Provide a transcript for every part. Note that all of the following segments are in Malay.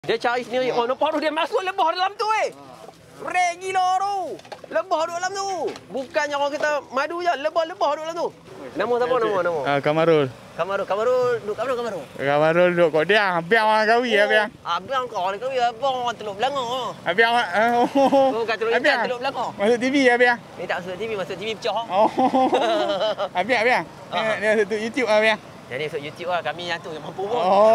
Dia cari sendiri. Oh, nampak tu dia masuk lebah dalam tu Rare gila tu. Lebah duduk dalam tu. Bukannya orang kata madu je, lebah-lebah duduk dalam tu. Nama siapa nama? Kamarul. Kamarul duduk kat mana Kamarul? Kamarul duduk kat dia. Biang orang kahwin biang. Abang kau ni kahwin abang Teluk Belanga. Biang Bukan Teluk Intan, Teluk Belanga. Masuk TV biang. Ni tak masuk TV, masuk TV pecah. Biang. Dia masuk YouTube biang. Jadi masuk YouTube lah, kami yang tu yang mampu pun.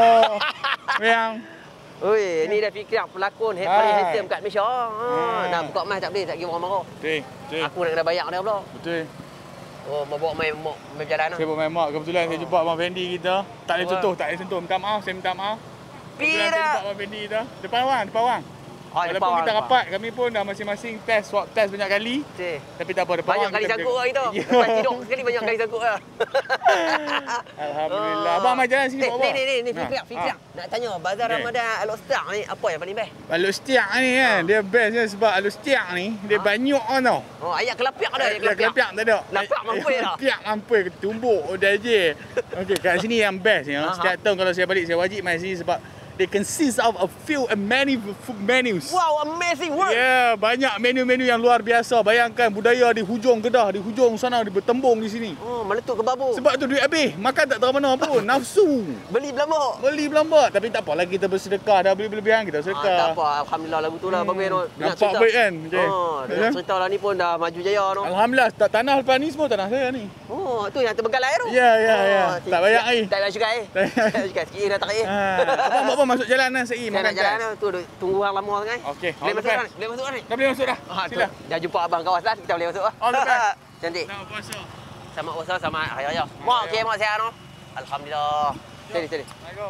Biang. Oi, ni dah fikir pelakon paling handsome kat Malaysia. Nak buka mic tak boleh, tak kira orang marah. Betul. Aku nak kena bayar dia pula. Betul. Oh, mau bawa main berjalan lah. Saya bawa main mak. Kebetulan saya jumpa Abang Fendi kita. Tak boleh sentuh, tak boleh sentuh. Minta maaf, saya minta maaf. Kebetulan saya jumpa Abang Fendi kita. Depan awang. Walaupun kita rapat, kami pun dah masing-masing swab test banyak kali. Tapi tak apa, depan banyak kali sangkut lah kita. Lepas tidur sekali banyak kali sangkut lah. Alhamdulillah. Abang mai jalan sini bawa. Ni fikir. Nak tanya, Bazar Ramadan Al-Ustaq ni apa yang paling best? Al-Ustaq ni kan, dia best dia sebab Al-Ustaq ni, dia banyak kan tau. Oh, ayat kelapiak ada. Kelapiak tak ada. Lapak mampu dah. Kelapiak mampu, tumbuk dah je. Okey, kat sini yang best ya. Setiap tahun kalau saya balik, saya wajib mai sini sebab they consist of a few and many food menus. Wow, amazing work. Yeah, banyak menu-menu yang luar biasa. Bayangkan budaya di hujung Kedah, di hujung sana, di bertembung di sini. Oh, meletup ke babu. Sebab tu duit habis. Makan tak tahu mana pun. Nafsu. Beli belambak. Tapi tak apalah, kita bersedekah. Dah beli berlebihan, kita sedekah. Tak apa. Alhamdulillah lagu tu lah. Nampak baik kan? Nak cerita lah ni pun dah maju jaya. Alhamdulillah. Tanah lepas ni semua tanah saya ni. Oh, tu yang terbengkalai tu? Ya. Tak banyak air. Tak banyak juga air. Sikit dah tak air. Abang masuk jalan lah Sai. Saya nak jalan lah. Tu tunggu hang lama sangat. Okey. Boleh masuk dah ni? Dah boleh masuk dah. Sila. Dah jumpa abang kawasan, kita boleh masuk lah. All the best. Cantik. Selamat puasa. Selamat puasa, selamat hari raya. Mak, okey, mak sihat no? Alhamdulillah. Sini. Assalamualaikum.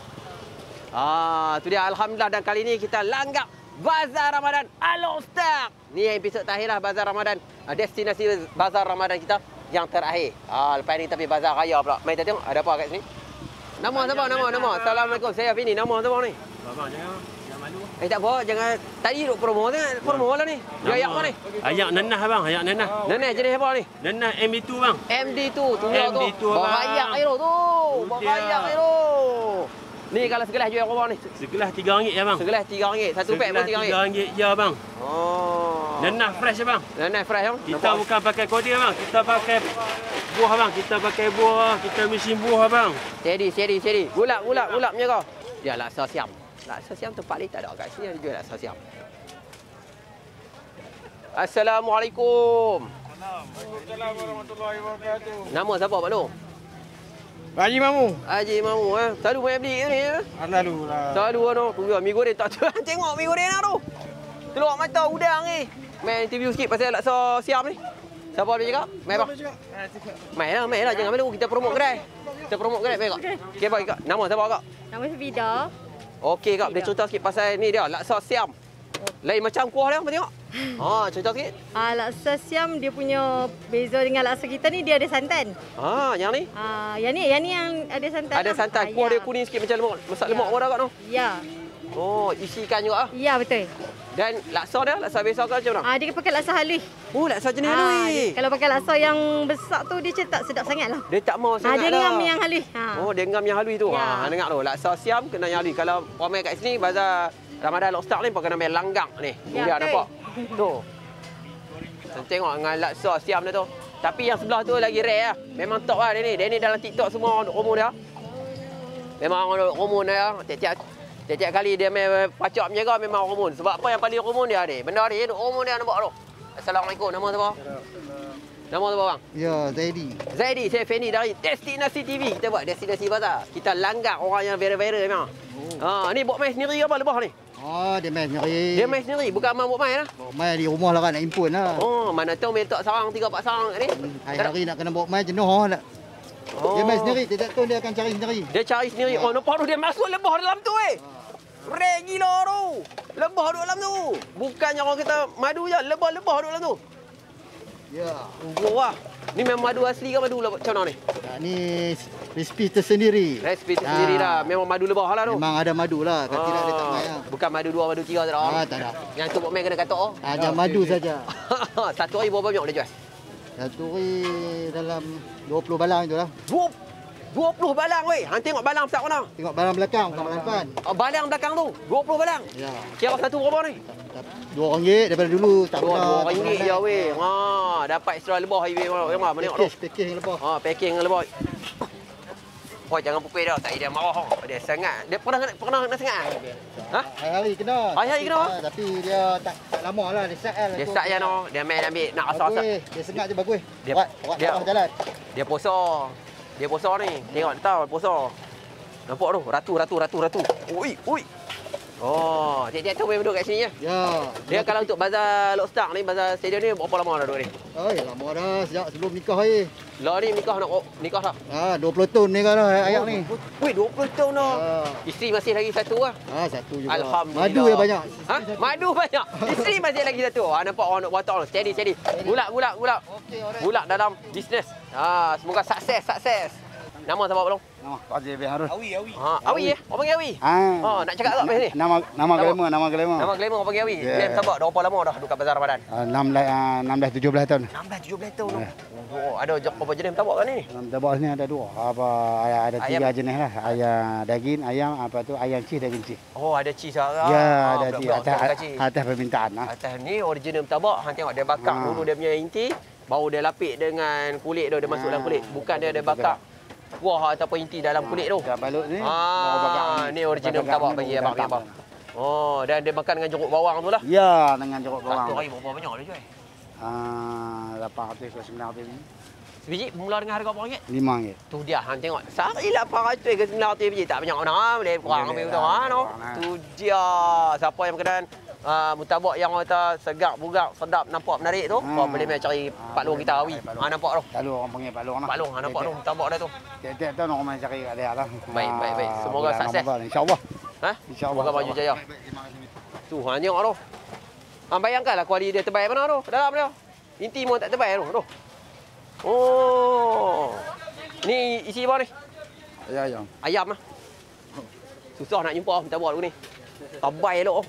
Tu dia Alhamdulillah, dan kali ni kita langgap Bazar Ramadan Al-Ustaq. Ni episod terakhir lah Bazar Ramadan. Destinasi Bazar Ramadan kita yang terakhir. Lepas ni tapi Bazar Raya pula. Mari kita tengok ada apa kat sini. Nama siapa? Nama. Assalamualaikum. Saya Fini. Nama siapa ni? Abang jangan malu. Tak apa, jangan. Tadi duk promo lah ni. Dia ayak apa ni? Ayak nenah bang, ayak nenah. Neneh jenis apa ni? Nenah MD2 bang. MD2 tu dia tu. MD2 Berayak air tu. Berayak air tu. Ni kalau segelas jual berapa ni? Segelas RM3 ya bang. Segelas RM3. Satu pack pun RM3. RM3 ya bang. Oh. Nenah fresh bang. Neneh fresh bang. Kita bukan pakai kodi bang. Kita pakai buah bang. Kita pakai buah. Kita mesin buah bang. Seri. Gulap punya kau. Dia laksa siam. Laksa siam tempat lain tak ada kat sini, ada jual laksa siam. Assalamualaikum. Waalaikumsalam warahmatullahi wabarakatuh. Nama siapa Pak Long? Haji Mamu. Haji Mamu Selalu main beli ke ni Selalu lah. Selalu tu. Tu mi goreng tak tu. Tengok mi goreng lah tu. Keluar mata udang ni. Main interview sikit pasal laksa siam ni. Siapa boleh cakap? Mai bang. Mai lah jangan malu, kita promote kedai. Mai kak. Okey bang kak. Nama siapa kak? Nama saya Vida. Okey kak, boleh cerita sikit pasal ni dia laksa siam. Lain macam kuah dia, apa tengok? Cerita sikit. Laksa siam dia punya beza dengan laksa kita ni, dia ada santan. Yang ni? Yang ni yang ada santan. Ada santan. Kuah dia kuning sikit macam lemak. Masak lemak pun ada kat tu. Ya. Oh, isi ikan juga ah. Ya, betul. Dan laksa dia, laksa biasa ke macam mana? Dia pakai laksa halus. Oh, laksa jenis halus. Kalau pakai laksa yang besar tu dia tak sedap sangat lah. Dia tak mau sangat dia ngam yang halus. Oh, dia ngam yang halus tu. Ya. Dengar tu, laksa siam kena yang halus. Kalau orang main kat sini, Bazar Ramadan Al-Ustaq ni pakai nama langgang ni. Ya, Nampak? Tu. Tengok dengan laksa siam dia tu. Tapi yang sebelah tu lagi rare lah. Memang top lah dia ni. Dia ni dalam TikTok semua orang promo dia. Memang orang promo dia. Tiap-tiap kali dia main pacak menjaga memang romun. Sebab apa yang paling romun dia ni? Benda ni romun dia nampak tu. Assalamualaikum. Nama siapa? Nama siapa bang? Ya, Zaidi, saya Fendi dari Destinasi TV. Kita buat Destinasi Bazar. Kita langgar orang yang viral-viral memang. Ni buat main sendiri ke apa lebah ni? Dia main sendiri. Dia main sendiri, bukan abang buat main lah. Bawa main di rumah lah kan, nak impun lah. Mana tahu main letak sarang 3-4 sarang kat ni. Hari-hari nak kena bawa main jenuh lah. Dia main sendiri, tidak tahu dia akan cari sendiri. Dia cari sendiri. Oh, nampak tu dia masuk lebah dalam tu Rare gila tu. Lebah duduk dalam tu. Bukannya orang kata madu je, lebah-lebah duduk dalam tu. Ya. Wah, ni memang madu asli ke madu macam mana ni? Ni resipi tersendiri. Resipi tersendiri dah. Memang madu lebah lah tu. Memang ada madu lah. Kalau tidak dia tak main lah. Bukan madu 2, madu 3 tak ada. Tak ada. Yang tu buat main kena katok. Ada madu saja. Satu hari berapa banyak boleh jual? Satu hari dalam 20 balang tu lah. 20 balang weh. Hang tengok balang besar mana? Tengok balang belakang, bukan balang depan. Balang belakang tu. 20 balang. Ya. Kira satu berapa ni? RM2 daripada dulu tak pernah. RM2 je weh. Ha, dapat extra lebah highway mana mana tengok tu. Package yang lebah. Ha, packing lebah. Oh, jangan pukul dah. Tak dia marah. Dia sangat. Dia pernah kena sangat. Ha? Hari-hari kena. Hari-hari kena? Tapi dia tak lama lah. Dia start lah. Dia start je no. Dia main ambil nak asal-asal. Dia sengat je bagus. Dia- Orang dia- jalan. Dia posa. Dia posa ni. Tengok tahu posa. Nampak tu? Ratu. Ui. Oh, tiap-tiap tu boleh duduk kat sini ya. Ya. Dia kalau untuk bazar Lockstock ni, bazar stadium ni berapa lama dah duduk ni? Oh, ya lama dah. Sejak sebelum nikah ni. Lah ni nikah tak? 20 tahun ni kan ayak ni. Weh, 20 tahun dah. Ha. Isteri masih lagi satu lah. Satu juga. Alhamdulillah. Madu yang banyak. Ha? Madu banyak. Isteri masih lagi satu. Nampak orang nak watak tu. Steady. Gulak. Okey, alright. Gulak dalam bisnes. Semoga sukses. Nama siapa belum? Nama Fazil bin Harun. Awi. Awi ya? Orang panggil Awi? Ah. Nak cakap tak pasal ni? Nama glamour. Nama glamour orang panggil Awi. Yeah. Dia sabak dah berapa lama dah duduk kat Bazar Ramadan? 16-17 tahun. 16-17 tahun tu. Oh, ada berapa jenis tabak kan ni? Tabak sini ada dua. Ada 3 jenis lah. Ayam daging, ayam ayam cheese, daging cheese. Oh, ada cheese lah. Ya, ada budak-budak cheese. Atas permintaan lah. Atas ni original tabak. Hang tengok dia bakar dulu dia punya inti, baru dia lapik dengan kulit tu, dia masuk dalam kulit. Bukan dia bakar kuah ataupun inti dalam kulit tu. Dah balut ni. baru bakar Ni original tabak bagi abang. Oh, dan dia makan dengan jeruk bawang tu lah. Ya, dengan jeruk Satu bawang. hari berapa banyak dia jual? 800 ke 900 ni. Sebiji mula dengan harga berapa ringgit? RM5. Tu dia hang tengok. Sehari 800 ke 900 biji tak banyak mana. Boleh kurang ambil tu no. Tu dia. Siapa yang berkenan mutabak yang orang kata segak, bugak, sedap, nampak menarik tu, kau boleh main cari Pak Long kita Awi. Nampak tu. Lalu orang panggil Pak Long lah. Pak Long, nampak tu mutabak dah tu. Tiap-tiap tahun orang main cari kat dia lah. Baik. Semoga Bulan sukses. Ramadan, InsyaAllah. InsyaAllah. Semoga maju jaya. Tu hang tengok tu. Hang bayangkanlah kuali dia terbaik mana tu. Dalam dia. Inti pun tak terbaik tu. Oh. Ni isi apa ni? Ayam lah. Susah nak jumpa mutabak tu ni. Tabai elok.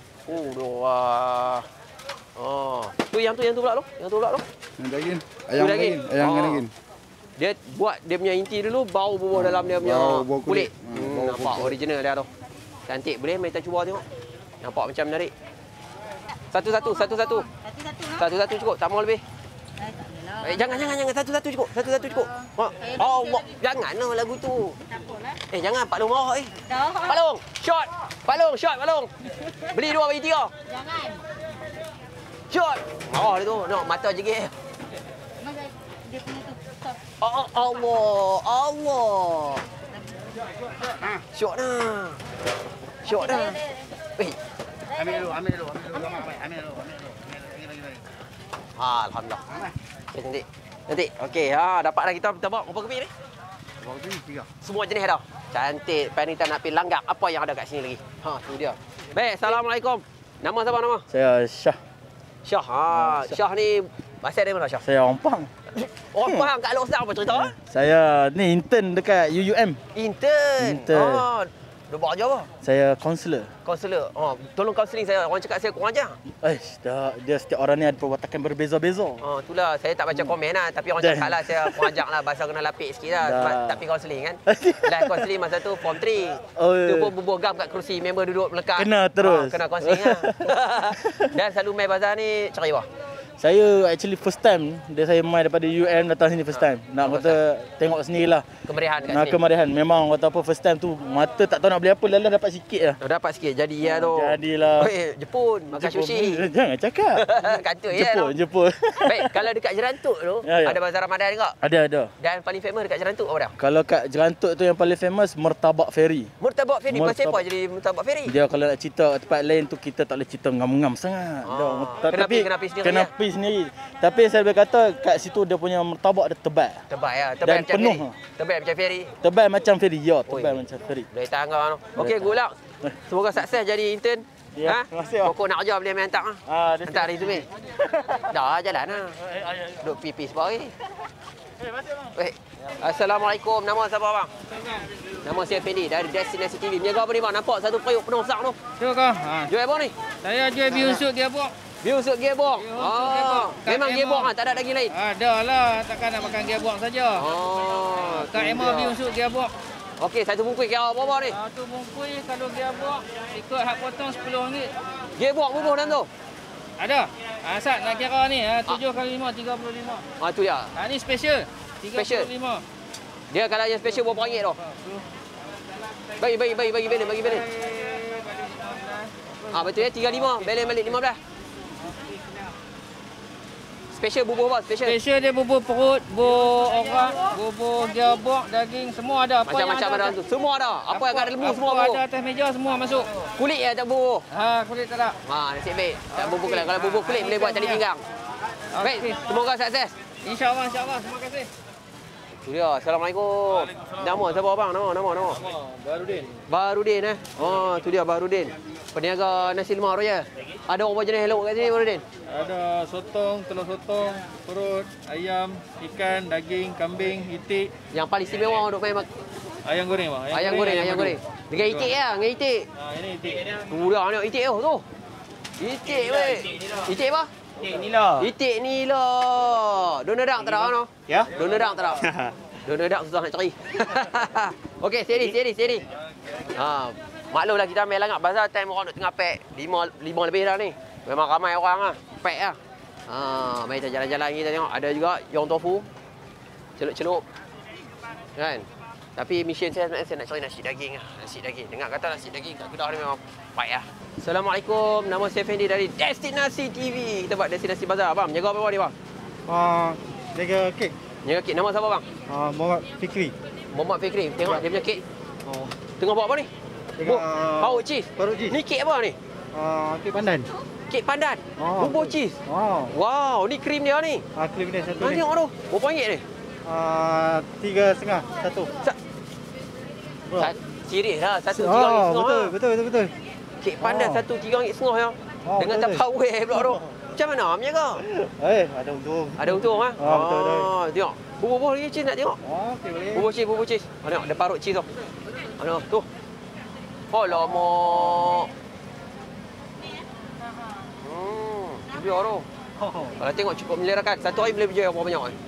Tu yang tu pula tu. Yang tu pula tu. Yang daging. Ayam daging. Dia buat dia punya inti dulu, bau bubuh dalam dia punya bau kulit. kulit. Nampak original dia tu. Cantik. Boleh kita cuba tengok. Nampak macam menarik. Satu-satu. Satu-satu cukup, tak mau lebih. Jangan. Satu-satu cukup. Allah, janganlah lagu tu. Jangan Pak Long marah Pak Long, shot. Pak Long. Beli 2 bagi 3. Jangan. Shot. Marah dia tu. Nak mata jegit. Dia punya tu. Allah. Shot dah. Weh. Ambil dulu. Alhamdulillah. Okay, cantik. Okey, dapat dah kita tabak berapa keping ni? Berapa tu? 3. Semua jenis dah. Cantik. Panitia nak pergi langgak apa yang ada kat sini lagi. Tu dia. Baik, Assalamualaikum. Nama siapa nama? Saya Syah. Syah. Syah ni asal dari mana Syah? Saya orang Pahang. Orang Pahang kat Lockstock apa cerita? Saya ni intern dekat UUM. Intern. Dia buat kerja apa? Saya kaunselor. Kaunselor. Tolong kaunseling saya. Orang cakap saya kurang ajar. Dia setiap orang ni ada perwatakan berbeza-beza. Itulah saya tak baca komen lah. Tapi orang cakap lah saya kurang ajar lah. Bahasa kena lapik sikit lah. Tapi kaunseling kan. Live kaunseling masa tu form 3. Tu pun bubuh gam kat kerusi. Member duduk melekat. Kena terus. Kena kaunseling lah. Dan selalu main bazar ni cari apa? Saya actually first time saya main daripada UM datang sini first time. Nak kata tengok sendirilah. Kemeriahan kat sini. Kemeriahan. Memang kata apa first time tu mata tak tahu nak beli apa, lalu dapat sikit lah. Dapat sikit. Jadi ya tu. Jadilah. Jepun makan sushi. Jangan cakap. Kantoi ya. Jepun. Baik, kalau dekat Jerantuk tu ada bazar Ramadan juga? Ada. Dan paling famous dekat Jerantuk apa dah? Kalau kat Jerantuk tu yang paling famous Murtabak Ferry. Murtabak Ferry. Pasal apa jadi Murtabak Ferry? Dia kalau nak cerita kat tempat lain tu kita tak boleh cerita ngam-ngam sangat. Kena pergi sendiri. Tapi saya boleh kata kat situ dia punya martabak dia tebal. Tebal ya, tebal macam penuh. Tebal macam ferry. Tebal macam ferry. Ya, tebal macam ferry. Boleh tahan kau. Okey, good luck. Semoga sukses jadi intern. Ya, terima kasih. Pokok nak kerja boleh main hantar. Hantar resume. Dah jalan lah. Duduk pipis sebab hari. Baik. Assalamualaikum. Nama siapa bang? Nama saya Fendi dari Destinasi TV. Menjaga apa ni bang? Nampak satu periuk penuh besar tu. Tu kau. Jual apa ni? Saya jual biusuk dia buat. Biusuk gearbox. Oh. Memang gearbox kan, tak ada daging lain. Ada lah, takkan nak makan gearbox saja. Oh. Kak Emma biusuk gearbox. Okey, satu bungkus kira berapa ni? Satu bungkus kalau gearbox ikut hak potong RM10. Gearbox bubuh dalam tu? Ada. Asal nak kira ni 7 kali 5 35. Tu dia. Ni special. 35. Special. Dia kalau yang special berapa ringgit tu? Bagi balance. Betul ya, 35. Balance balik 15. Special bubuh apa? Special dia bubuh perut, bubuh orang, bubuh gearbox, daging, semua ada. Macam-macam ada tu. Semua ada. Apa yang ada lembu semua bubuh. Ada atas meja semua masuk. Kulit ya tak bubuh. Kulit tak ada. Nasib baik. Tak bubuh kulit. Kalau bubuh kulit boleh buat tali pinggang. Baik, semoga sukses. InsyaAllah. Terima kasih. Tu dia. Assalamualaikum. Nama siapa abang? Nama. Baharudin eh. Oh, tu dia Baharudin. Peniaga nasi lemak Royal. Ada berapa jenis lauk kat sini Baharudin? Ada sotong, telur sotong, perut, ayam, ikan, daging, kambing, itik. Yang paling istimewa untuk main Ayam goreng bang. Ayam goreng. Dengan itik ya, dengan itik. Ini itik. Tu dah tengok itik tu. Itik weh. Itik apa? Itik nila. Donedak tak ada no? Ya? Donedak tak ada. Donedak susah nak cari. Okey, seri. Maklumlah kita ambil langak pasal time orang nak tengah pack 5 lebih dah ni. Memang ramai orang pack lah. Mari kita jalan-jalan kita tengok. Ada juga yong tofu. Celup-celup. Kan? Tapi mission saya sebenarnya saya nak cari nasi daging lah. Nasi daging. Dengar kata nasi daging kat Kedah ni memang baik lah. Assalamualaikum. Nama saya Fendi dari Destinasi TV. Kita buat Destinasi Bazar. Abang, jaga apa ni bang? Jaga kek. Jaga kek. Nama siapa bang? Muhammad Fikri. Muhammad Fikri. Tengok dia punya kek. Tengah buat apa ni? Parut cheese. Ni kek apa ni? Kek pandan. Kek pandan. Bubur cheese. Wow, ni krim dia ni. Krim dia satu ni. Tengok tu. Berapa ringgit ni? 3,5 satu. Serius lah, satu RM3.5. Betul. Kek pandan satu RM3.5 ya. Dengan Tupperware pula tu. Macam mana menjaga? Ada untung. Ada untung ah? Betul. Tengok. Bubur lagi cheese nak tengok. Okey boleh. Bubur cheese. Tengok ada parut cheese tu. Tu. Alamak. Dia tu. Kalau tengok cukup melerakan. Satu hari boleh berjaya berapa banyak ni?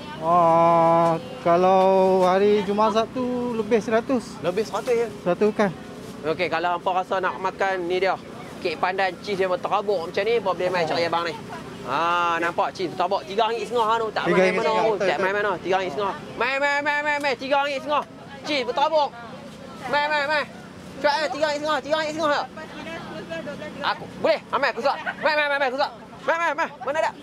Kalau hari Jumaat Sabtu lebih 100. Lebih 100 ya? 100 kan. Okey, kalau hampa rasa nak makan ni dia. Kek pandan cheese dia terabuk macam ni, boleh mai cari abang ni. Nampak cheese terabuk RM3.5 tu. Tak main mana pun. Tak main mana. RM3.5. Mai. RM3.5. Cheese berterabuk. Mai. Cepat RM3.5 ya. Aku boleh. Amai aku suap. Mai aku suap. Mai. Mana dak?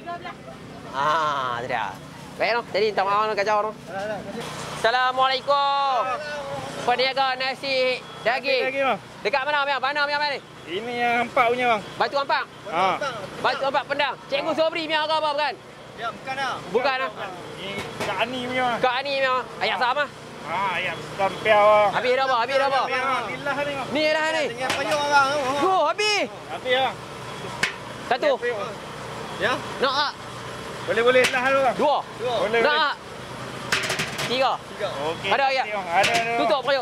Tu dia. Baik noh. Jadi minta maaf kacau noh. Assalamualaikum. Peniaga nasi daging. Dekat mana bang? Mana bang ni? Ini yang ampak punya bang. Batu ampak? Batu ampak Pendang. Cikgu Sobri punya ke apa bukan? Ya, bukan dah. Bukan ah. Ini Kak Ani punya. Kak Ani punya. Ayat sama? Ayam sampiau bang. Habis dah apa? Alhamdulillah ni bang. Ni dah ni. Tinggal payung bang. Habis. Habis bang. Satu. Ya? Nak tak? Boleh lah dulu bang. Dua. Boleh. Nak tak? Tiga. Okey. Ada ayat? Ada. Tutup periuk.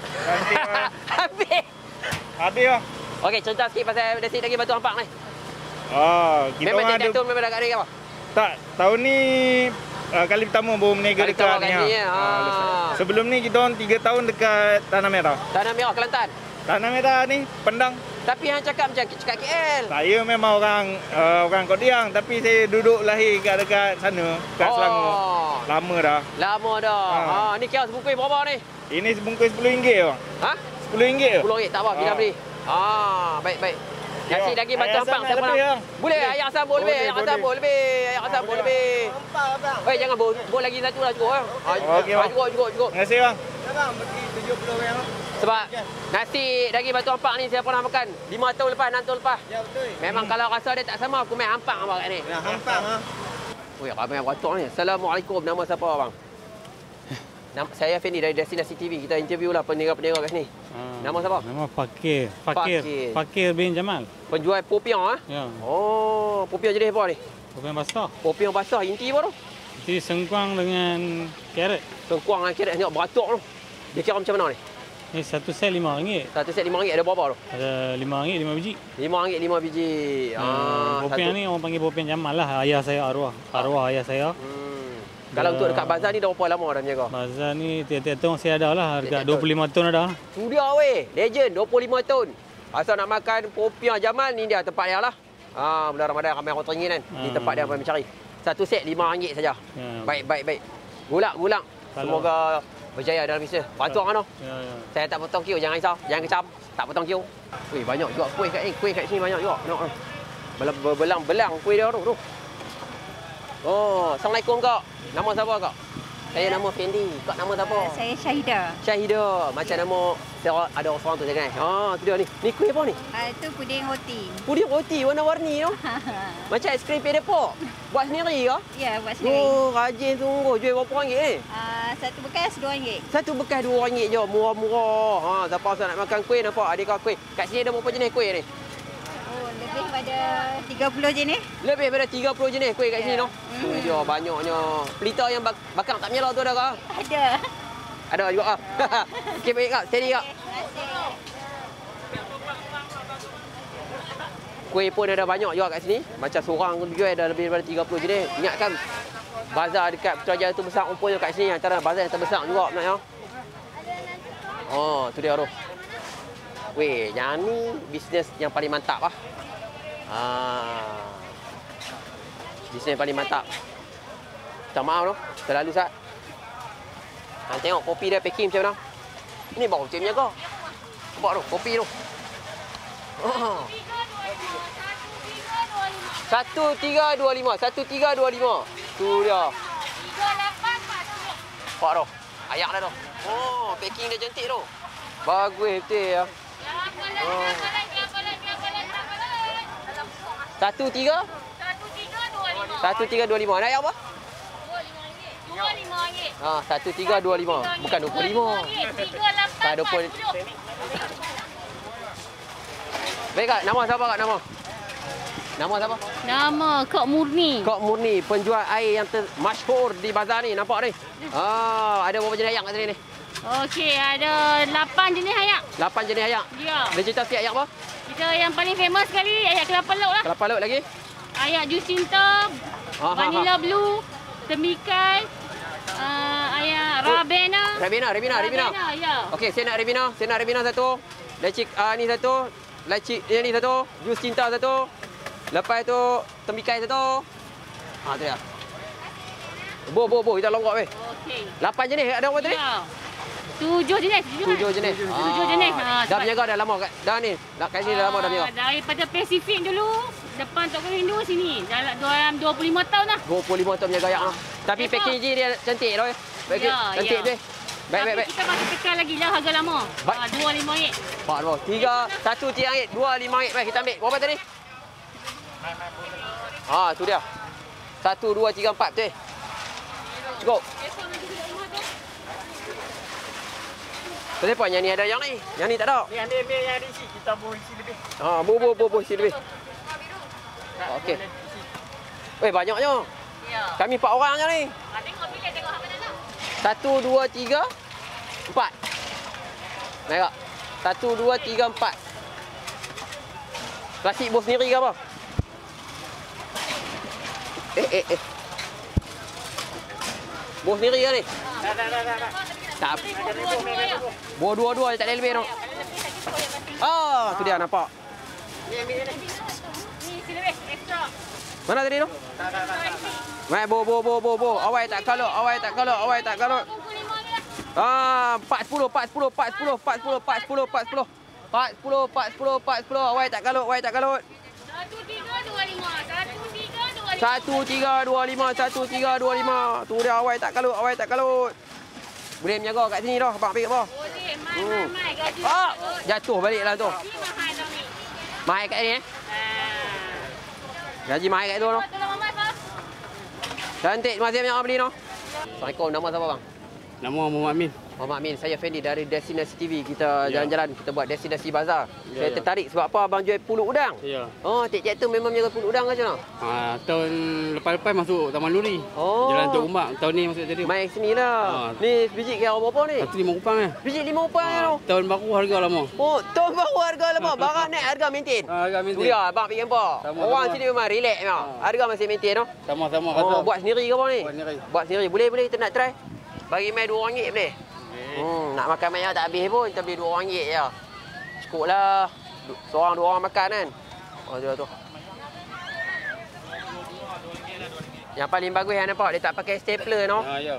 Habis. Habis bang. Okey, cerita sikit pasal nasi daging Batu Ampak ni. Kita memang orang tiap tahun memang dah kat ni ke apa? Tak, tahun ni kali pertama baru berniaga dekat ni. Sebelum ni kita orang 3 tahun dekat Tanah Merah. Tanah Merah, Kelantan. Tanah Merah ni Pendang. Tapi hang cakap macam cakap KL. Saya memang orang Kodiang tapi saya duduk lahir dekat sana, kat Selangor. Lama dah. Ni kira sebungkus berapa ni? Ini sebungkus RM10 bang. RM10 je. RM10 tak apa, kita beli. Baik. Nasi daging Batu Ampak siapa nak? Boleh, ayam sambal lebih, ayam sambal lebih. Nampak jangan bol lagi satu lah cukup. Okey bang. Cukup. Terima kasih bang. Bang, bagi 70 yang. Sebab nasi daging Batu Ampak ni saya pernah makan 5 tahun lepas, 6 tahun lepas. Ya betul. Memang kalau rasa dia tak sama, aku main Ampak abang kat ni. Ampak Ramai yang beratur ni. Assalamualaikum, nama siapa abang? Saya Fendi dari Destinasi TV. Kita interview lah peniaga-peniaga kat sini. Nama siapa? Nama Fakir bin Jamal. Penjual popiang Ya. Popiang jenis apa ni? Popiang basah. Popiang basah. Inti apa tu? Inti sengkuang dengan carrot. Sengkuang dengan carrot. Tengok beratuk tu. Dia kira macam mana ni? Ni satu set RM5. Satu set RM5 ada berapa tu? Ada RM5, 5 biji. RM5, 5 biji. Bopian ni orang panggil Bopian Jamal lah. Ayah saya arwah. Arwah ayah saya. Kalau untuk dekat bazar ni dah berapa lama dah menjaga? Bazar ni tiap-tiap tahun saya ada lah. Harga 25 tahun ada. Sudah weh. Legend 25 tahun. Asal nak makan Bopian Jamal ni dia tempat dia lah. Bulan Ramadan ramai orang teringin kan. Di tempat dia ramai mencari. Satu set RM5 saja. Baik. Gulak. Semoga berjaya dalam bisnes. Bantu orang tu. Saya tak potong kiu, jangan risau. Jangan kecam. Tak potong kiu. Weh, banyak juga kuih kat ni. Kuih kat sini banyak juga. Tengok tu. Belang-belang kuih dia tu. Oh, Assalamualaikum Kak. Nama siapa Kak? Saya nama Fendi. Kak nama siapa? Saya Syahida. Syahida. Macam nama ada orang tu jangan. Tu dia ni. Ni kuih apa ni? Itu puding roti. Puding roti warna-warni tu. Macam aiskrim pedepok. Buat sendiri ke? Ya, buat sendiri. Oh, rajin sungguh. Jual berapa ringgit ni? Satu bekas RM2. Satu bekas RM2 je. Murah-murah. Siapa asal nak makan kuih nampak? Adakah kuih? Kat sini ada berapa jenis kuih ni? Lebih pada 30 jenis. Lebih pada 30 jenis kuih kat sini tu. Tu je banyaknya. Pelita yang bakar tak menyala tu ada ke? Ada. Ada juga. Okey baik Kak. Steady Kak. Kuih pun ada banyak juga kat sini. Macam seorang jual ada lebih daripada 30 jenis. Ingatkan bazar dekat Putrajaya tu besar rumpanya kat sini. Antara bazar yang terbesar juga sebenarnya. Oh, tu dia tu. Weh, yang ni bisnes yang paling mantap lah. Bisnes yang paling mantap. Minta maaf tu. Terlalu sat. Tengok kopi dia packing macam mana. Ini baru timnya kau. Nampak tu, kopi tu. 1325. 1325. Tu dia. 38. Nampak tu. Ayak dah tu. Oh, packing dia cantik tu. Bagus betul ya. 1325. 1325. Nak ayat apa? RM25. 1325. Bukan 25. Tak 20. Baik Kak, nama siapa Kak nama? Nama siapa? Nama Kak Murni. Kak Murni, penjual air yang masyhur di bazar ni, nampak ni. Ada berapa jenis ayak kat sini ni? Okey, ada 8 jenis ayak. 8 jenis ayak? Ya. Dia cerita sikit ayak apa? Kita yang paling famous sekali ayak kelapa laut lah. Kelapa laut lagi? Ayak jus cinta, vanilla blue, temikai, ayak Rabena. Rabena. Ya. Okey, saya nak Rabena satu. Leci ni satu. Leci ni satu. Jus cinta satu. Lepas tu temikai satu. Tu dia. Bo kita longkak weh. Okey. 8 jenis ada apa tadi? Ya. 7 jenis. 7 jenis. Dah berniaga dah lama dah ni. Kat sini dah lama dah berniaga. Daripada Pasifik dulu, depan Tok Kau Hindu sini. Dalam 25 tahun dah. 25 tahun berniaga ayak. Tapi packaging dia cantik tu. Cantik tu. Baik. Kita masih tekan lagi lah harga lama. RM25. Pak bro. 1 RM3, RM2, RM5. Baik kita ambil. Berapa tadi? Tu dia. 1 2 3 4 tu. Cukup. Kenapa yang ni ada yang ni? Yang ni tak ada. Yang ni ambil yang ada isi, kita boleh isi lebih. Isi lebih. Okey. Weh, banyaknya. Ya. Kami 4 orang je ni. Tengok pilih, tengok apa nak. 1 2 3 4. Naik. 1 2 3 4. Plastik bos sendiri ke apa? Bos sendiri ke ni? Tak. Buah dua-dua tak ada lebih tu. Tu dia nampak. Ni isi lebih extra. Mana tadi tu? Mai bo. Awai tak kalut. 40. Awai tak kalut. 1325. Tu dia awai tak kalut. Boleh menjaga kat sini dah. Abang ambil apa? Boleh. Mai gaji. Jatuh balik lah tu. Mahal dah ni. Mahal kat ni Gaji mahal kat tu tu. Cantik. Terima kasih banyak beli tu. Assalamualaikum. Nama siapa bang? Nama Muhammad Amin. Muhammad Amin, saya Fendi dari Destinasi TV. Kita jalan-jalan, kita buat Destinasi Bazar. Saya tertarik sebab apa abang jual pulut udang? Ya. Oh, tiap-tiap tu memang jaga pulut udang ke macam mana? Tahun lepas-lepas masuk Taman Nuri. Oh. Jalan Tok Umak. Tahun ni masuk jadi. Main sini lah. Ni biji kira berapa ni? Satu RM5 ni. Biji RM5 tu. Tahun baru harga lama. Oh, tahun baru harga lama. Barang naik harga maintain. Harga maintain. Tu dia abang fikir apa? Orang sini memang relax memang. Harga masih maintain tu. Sama-sama kata. Oh, buat sendiri ke apa ni? Buat sendiri. Buat sendiri. Boleh kita nak try. Bagi mai RM2 boleh. Nak makan banyak tak habis pun, kita beli RM2 je. Cukup lah. Seorang dua orang makan kan. Oh, tu. Yang paling bagus yang nampak, dia tak pakai stapler no. Ya.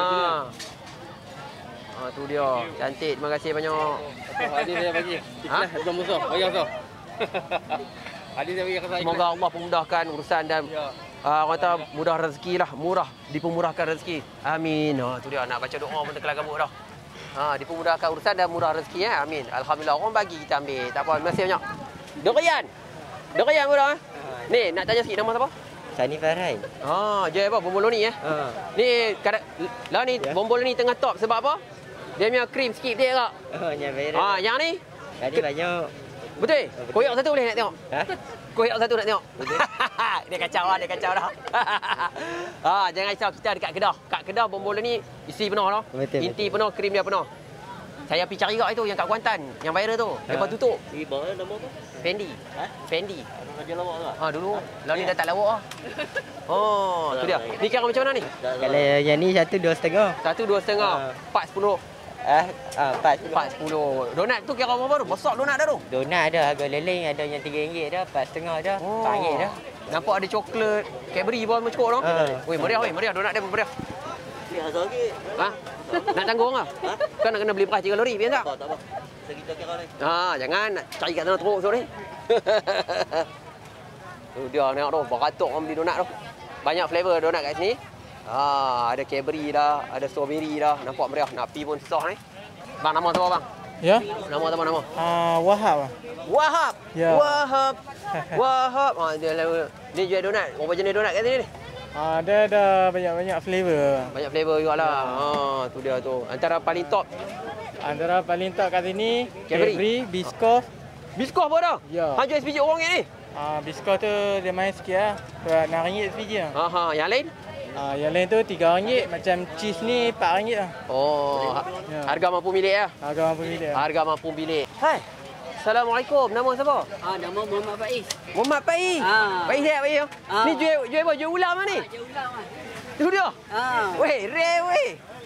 Tu dia. Cantik. Terima kasih banyak. Adik saya bagi. Ikhlas belum musuh. Bayar tu. Adik saya bagi kasih. Semoga Allah memudahkan urusan dan orang kata mudah rezeki lah. Murah. Dipermurahkan rezeki. Amin. Tu dia. Nak baca doa pun terkelar kabut dah. Dipermudahkan urusan dan murah rezeki ya. Amin. Alhamdulillah orang bagi kita ambil. Tak apa. Terima kasih banyak. Dorian murah. Ni nak tanya sikit nama siapa? Sani Farhan. Jual apa? Bomboloni ya. Ni lah ni bomboloni tengah top sebab apa? Dia punya krim sikit dia tak? Yang viral. Yang ni? Tadi banyak. Betul? Koyak satu boleh nak tengok? Koyak satu nak tengok? Dia kacau dah. Jangan risau, kita dekat Kedah. Kat Kedah bomboloni isi penuh dah. Inti penuh, krim dia penuh. Saya pergi cari kat itu yang kat Kuantan, yang viral tu. Lepas tutup. Ibu nama apa? Fendi. Fendi. Kerja lawak tak? Dulu. Lah ni dah tak lawak ah. Tu dia. Ni kira macam mana ni? Kalau yang ni 1.2.5. 1.2.5. 4.10. 4.10. Donat tu kira berapa tu? Besar donat dah tu. Donat ada harga leleng, ada yang RM3 dah, 4.5 dah, RM4 dah. Nampak ada coklat, Cadbury pun cukup tu. Weh, meriah donat dia meriah. Ni RM1. Nak tanggung ah? Kan nak kena beli beras 3 lori, biar tak? Tak apa. Kita kira ni. Jangan nak cari kat sana teruk ni. Tu dia tengok tu, beratuk orang beli donat tu. Banyak flavor donat kat sini. Ada Cadbury dah, ada strawberry dah. Nampak meriah. Nak pi pun susah ni. Bang, nama siapa bang? Ya. Nama nama? Wahab. Wahab. Ya. Wahab. Ni jual donat. Berapa jenis donat kat sini ni? Dia ada banyak-banyak flavor. Banyak flavor jugalah. Tu dia tu. Antara paling top kat sini Cadbury, Biscoff. Biscoff apa dah? Ya. Jual sebiji RM1 ni? Biscoff tu dia main sikit lah. RM6 sebiji lah. Yang lain? Yang lain tu RM3. Macam cheese ni RM4 lah. Harga mampu milik ya? Harga mampu milik. Hai. Assalamualaikum. Nama siapa? Nama Muhammad Faiz. Muhammad Faiz. Faiz sihat Faiz. Ni jual apa? Jual ulam ni? Jual ulam ah. Itu dia. Weh, rare weh.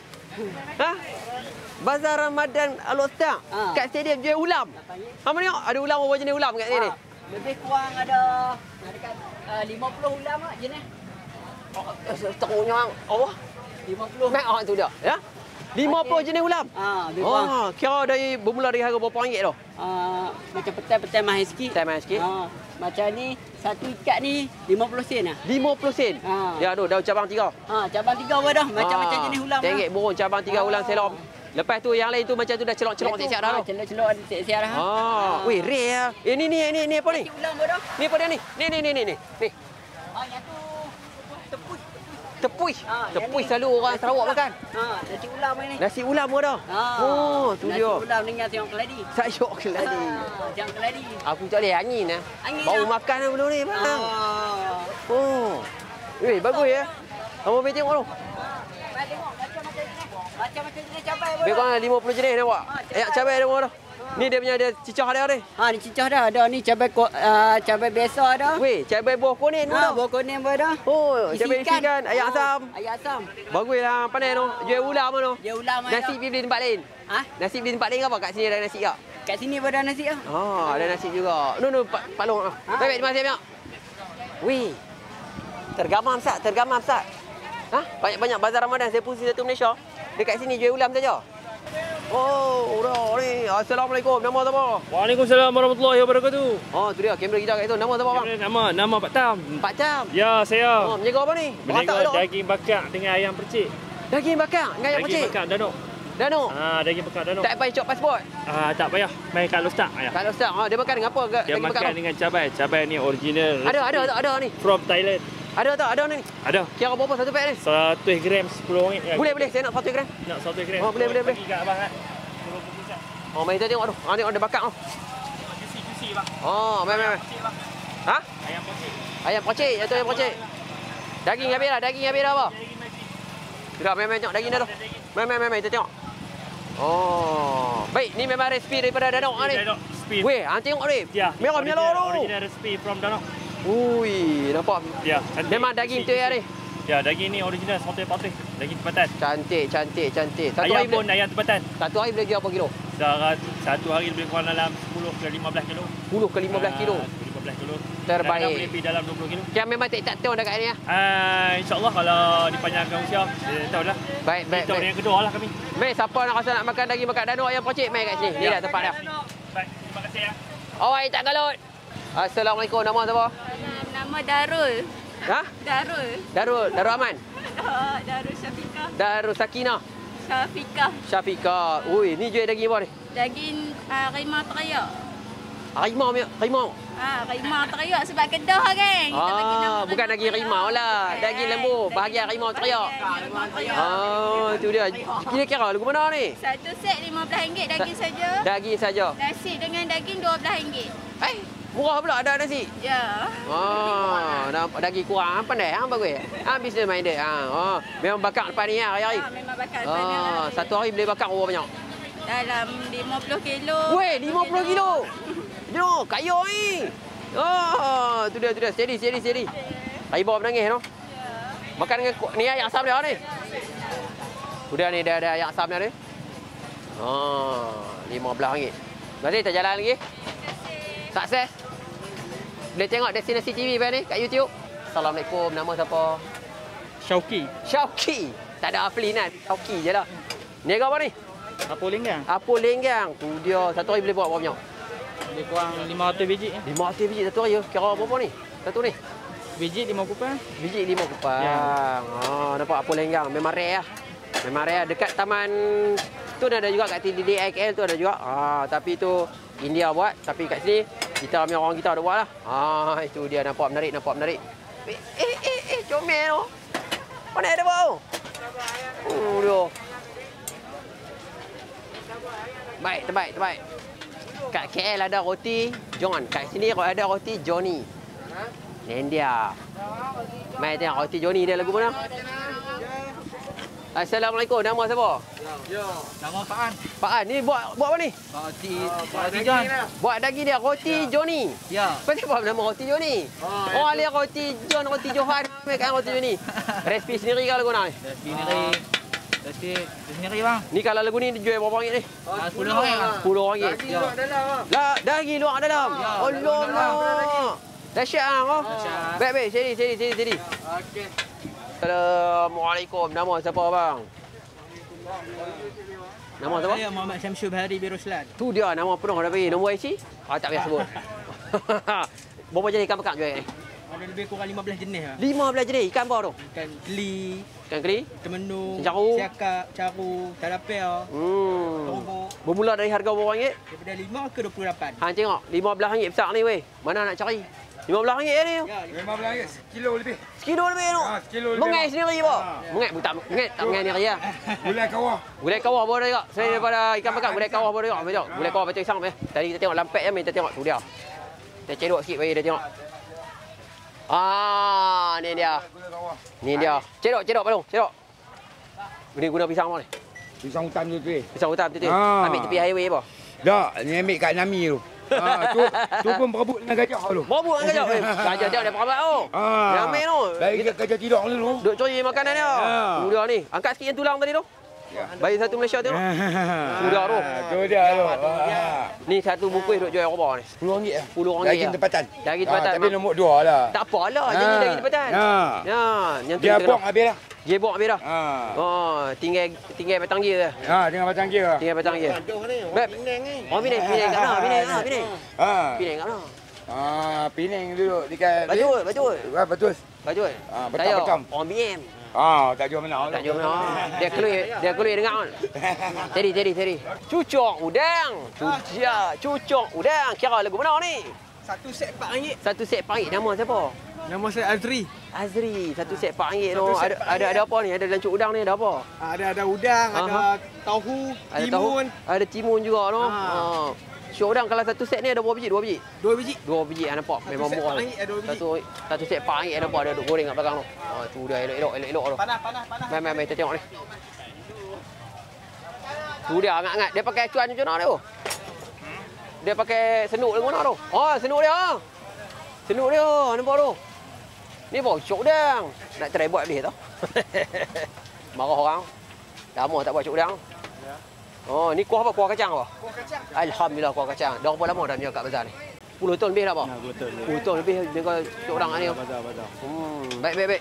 Bazar Ramadan Al-Ustaz. Kat stadium jual ulam. Apa ni? Ada ulam apa jenis ulam kat sini? Lebih kurang ada dekat 50 ulam ah jenis. Teruknya apa? 50. Mek tu dia. Ya? 50 jenis ulam? Kira bermula dari harga berapa ringgit tu? Macam petai mahal sikit. Macam ni, satu ikat ni 50 sen lah. 50 sen? Ya tu, daun cabang 3. Cabang 3 apa dah. Macam-macam jenis ulam lah. RM1 burung cabang 3 ulam selom. Lepas tu yang lain tu macam tu dah celok-celok siap-siap dah tu. Celok-celok ada siap-siap dah. Weh, rare lah. Ni apa ni? Ulam apa dah? Ni apa dia ni? Ni. Yang tu tepus. Tepus selalu orang Sarawak makan. Nasi ulam ni. Nasi ulam ke dah? Tu dia. Nasi ulam dengan sayur keladi. Sayur keladi. Sayur keladi. Aku tak boleh angin lah. Baru makan lah belum ni bang. Weh, bagus ya. Kamu pergi tengok tu. Tengok macam-macam jenis cabai apa. Lebih kurang 50 jenis nampak. Cabai ada dah. Ni dia punya ada cicah dia ni. Ni cicah dah. Ada ni cabai biasa dah. Weh, cabai buah kuning tu dah. Buah kuning pun dah. Cabai ikan, ayam asam. Ayam asam. Baguslah pandai tu. Jual ulam tu. Jual ulam nasi beli tempat lain. Nasi beli tempat lain ke apa? Kat sini ada nasi ke? Kat sini pun ada nasi ah. Ada nasi juga. Pak Long. Baik, terima kasih banyak. Weh. Tergamam Ustaz. Banyak bazar Ramadan saya pusing satu Malaysia. Dekat sini jual ulam saja. Dah ni. Assalamualaikum. Nama siapa? Waalaikumsalam warahmatullahi wabarakatuh. Tu dia kamera kita kat situ. Nama siapa bang? Nama Pak Tam. Pak Tam. Ya, saya. Menjaga apa ni? Menjaga daging bakar dengan ayam percik. Daging bakar dengan ayam percik? Daging bakar Danok. Daging bakar Danok. Tak payah cop pasport? Tak payah. Main kat Lostak. Kat Lostak. Dia makan dengan apa? Dia makan dengan cabai. Cabai ni original. Ada ni. From Thailand. Ada tak? Ada ni? Ada. Kira berapa satu pack ni? 100 gram RM10. Boleh. Saya nak 100 gram. Nak 100 gram. Oh, boleh. Bagi kat abang kan. Oh, mari kita tengok tu. Tengok ada bakar tu. Juicy bang. Oh, mai. Ha? Ayam pocik. Ayam pocik, jatuh ayam pocik. Daging habis dah apa? Sudah, mai tengok daging dah tu. Mai kita tengok. Oh, baik, ni memang resipi daripada Danok ni. Danok resipi. Weh, hang tengok ni. Ya. Merah menyala tu. Original resipi from Danok. Ui, nampak. Ya. Memang daging tu ya ni. Ya, daging ni original patih. Daging tempatan. Cantik. Ayam pun ayam tempatan. Satu hari boleh berapa kilo? Satu hari lebih kurang dalam 10 ke 15 kilo. 10 ke 15 kilo. 15 kilo. Terbaik. Kadang-kadang boleh pergi dalam 20 kilo. Yang memang tak tahu dekat ni ya. InsyaAllah kalau dipanjangkan usia, tahu lah. Baik. Kita yang kedua lah kami. Mai, siapa nak rasa nak makan daging makan Danok ayam pocik, mai kat sini. Ni dah tempat dah. Baik, terima kasih ya. Awak tak galut. Assalamualaikum, nama siapa? Nama Darul. Ha? Darul Aman. Darul Syafiqah. Darul Sakinah. Syafiqah. Ui, ni jual daging apa ni? Daging rimau teriak. Rimau. Rimau teriak sebab Kedah kan. Bukan daging rimau lah. Daging lembu, bahagian rimau teriak. Itu dia. Kira-kira lagu mana ni? Satu set RM15 daging saja. Daging saja. Nasi dengan daging RM12. Murah pula ada nasi. Ya. Nampak daging kurang. Pandai bagus. Business minded. Memang bakar depan ni hari-hari. Memang bakar depan ni. Satu hari boleh bakar berapa banyak? Dalam 50 kilo. Weh, 50 kilo. No, kaya ni. Tu dia. Steady. Hari bawa menangis no. Makan dengan ni ayam asam dia ni. Sudah ni dah ada ayam asam dia ni. RM15. Masih tak jalan lagi? Sukses. Boleh tengok Destinasi TV ni kat YouTube. Assalamualaikum, nama siapa? Syauki. Tak ada Aflin kan? Syauki je lah. Ni apa ni? Apul lenggang. Tu dia. Satu hari boleh buat berapa banyak? Lebih kurang 500 biji. 500 biji satu hari. Kira berapa ni? Satu ni? Biji 5 kupang. Biji 5 kupang. Ya. Nampak apul lenggang. Memang rare lah. Dekat taman tu ada juga kat TDDIKL tu ada juga. Tapi tu India buat. Tapi kat sini kita punya orang kita ada buat lah. Itu dia nampak menarik. Comel tu. Mana ada bau? Dia. Baik, terbaik. Kat KL ada roti John. Kat sini ada roti Johnny. Ni dia. Mai tengok roti Johnny dia lagu mana? Assalamualaikum, nama siapa? Nama Pak An, ni buat apa ni? Roti John. Buat daging dia, roti Johnny. Ya. Kenapa nama roti Johnny? Lihat roti John, roti Johan. Makan roti Johnny. Resipi sendiri ke lagu ni? Resipi sendiri bang. Ni kalau lagu ni jual berapa ringgit ni? RM10 bang. RM10. Daging luar dalam. Daging luar dalam. Allah. Dahsyat Baik. Sini. Okey. Assalamualaikum. Nama siapa bang? Nama siapa? Saya Muhammad Syamsul Bahari Biruslan. Tu dia nama penuh dah bagi. Nombor IC? Tak payah sebut. Berapa jenis ikan bakar jual ni? Ada lebih kurang 15 jenis lah. 15 jenis? Ikan apa tu? Ikan keli, temenung, siakap, caru, talapia, terbuk. Bermula dari harga berapa ringgit? Daripada 5 ke 28. Hang tengok, RM15 besar ni weh. Mana nak cari? RM15 ni. Ya, RM15 sekilo lebih. Sekilo lebih tu? Sekilo lebih. Mengai sendiri apa? Mengai tak mengai ni raya. Gulai kawah boleh juga. Selain daripada ikan bakar, gulai kawah boleh juga. Gulai kawah betul isang. Tadi kita tengok lampet kita tengok tu dia. Kita cedok sikit bagi dia tengok. Ni dia. Cedok balong, cedok. Ini guna pisang apa ni? Pisang hutan tu. Pisang hutan tu. Ambil tepi highway apa? Tak, ni ambil kat Nami tu. Tu pun berebut dengan gajah tu. Berebut dengan gajah? Gajah tengok dia perambat tu. Ramai tu. Bagi gajah tidur dulu. Duk curi makanan dia. Sudah ni. Angkat sikit yang tulang tadi tu. Bagi satu Malaysia tengok. Sudah tu. Tu dia tu. Ni satu bungkus duk jual berapa ni? RM10 lah. RM10. Daging tempatan. Daging tempatan. Tapi nombor 2 lah. Tak apalah. Jadi daging tempatan. Yang tu dia buang habis dah. Dia buang habis dah. Tinggal batang gear dah. Tinggal batang gear. Tinggal batang gear. Pinang ni. Pinang kat mana? Pinang kat mana? Pinang duduk dekat Bajul. Betul. Orang BM. Tak jual mana. Dia keluar dengar. Tadi. Cucuk udang. Kira lagu mana ni? Satu set RM4. Satu set RM4. Nama siapa? Nama saya Azri. Azri, satu set RM4 tu. Ada apa ni? Ada lancuk udang ni, ada apa? Ada udang, ada tahu, timun. Ada timun juga tu. Syok udang kalau satu set ni ada berapa biji? 2 biji? 2 biji. 2 biji, nampak. Memang murah. Satu set RM4 nampak ada duk goreng kat belakang tu. Tu dia elok-elok tu. Panas. Mai kita tengok ni. Tu dia hangat-hangat. Dia pakai acuan macam mana tu? Dia pakai senuk dengan mana tu? Senuk dia. Senuk dia, nampak tu. Ni bau syok udang. Nak try buat boleh tau. Marah orang. Lama tak buat syok udang. Ni kuah apa? Kuah kacang apa? Kuah kacang. Alhamdulillah kuah kacang. Dah berapa lama dah punya kat bazar ni? 10 tahun lebih dah apa? 10 tahun lebih dia syok udang ni. Bazar. Baik.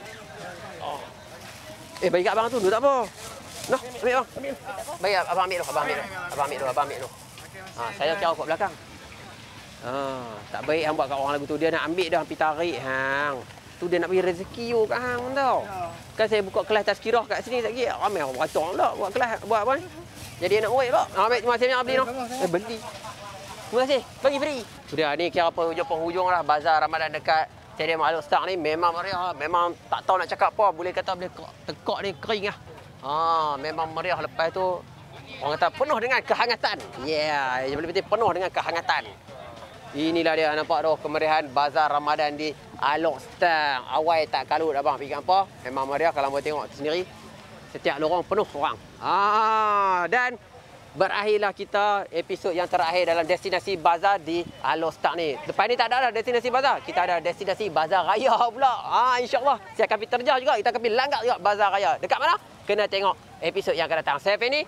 Bagi kat abang tu, tak apa. Noh, ambil bang. Bagi abang ambil tu. Abang ambil tu. Saya kira kat belakang. Tak baik hang buat kat orang lagu tu. Dia nak ambil dah, pergi tarik hang. Tu dia nak bagi rezeki you kat hang tau. Kan saya buka kelas tazkirah kat sini sekejap. Ramai orang beratur pula buat kelas. Buat apa ni? Jadi nak murid pula. Ambil cuma saya nak beli tu. Beli. Terima kasih. Bagi free. Sudah ni kira penghujung lah. Bazar Ramadan dekat Stadium Alok Start ni memang meriah. Memang tak tahu nak cakap apa. Boleh kata boleh tekak ni kering lah. Memang meriah. Lepas tu orang kata penuh dengan kehangatan. Yang paling penting penuh dengan kehangatan. Inilah dia nampak tu kemeriahan Bazar Ramadan di Alok Stang. Awal tak kalut abang fikir apa. Memang meriah kalau mau tengok sendiri. Setiap lorong penuh orang. Dan berakhirlah kita episod yang terakhir dalam destinasi bazar di Alok Stang ni. Lepas ni tak ada destinasi bazar. Kita ada destinasi bazar raya pula. InsyaAllah saya akan pergi terjah juga. Kita akan pergi langgar juga bazar raya. Dekat mana? Kena tengok episod yang akan datang. Saya Feni.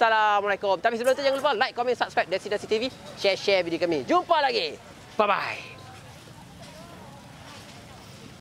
Assalamualaikum. Tapi sebelum tu jangan lupa like, komen, subscribe Destinasi TV. Share video kami. Jumpa lagi. Bye-bye.